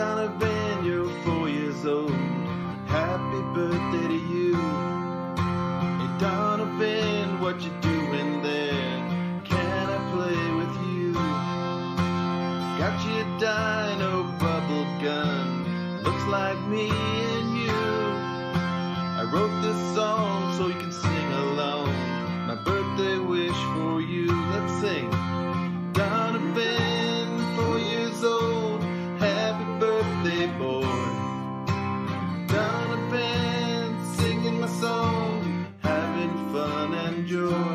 Donovan, you're 4 years old. Happy birthday to you. Hey Donovan, what you doing there? Can I play with you? Got you a dino bubble gun, looks like me and you. I wrote this song so you can sing along, my birthday wish for you. Let's sing. Donovan, 4 years old, happy birthday boy. Donovan, singing my song, having fun and joy.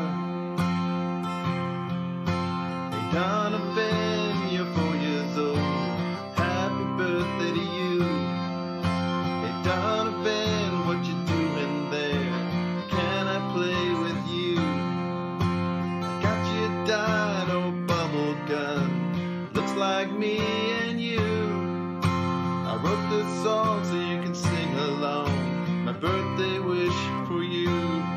Hey Donovan, you're 4 years old, happy birthday to you. Hey Donovan, what you doing there? Can I play with you? I got you a dino bubble gun, looks like me and you. I wrote this song so you can sing along, my birthday wish for you.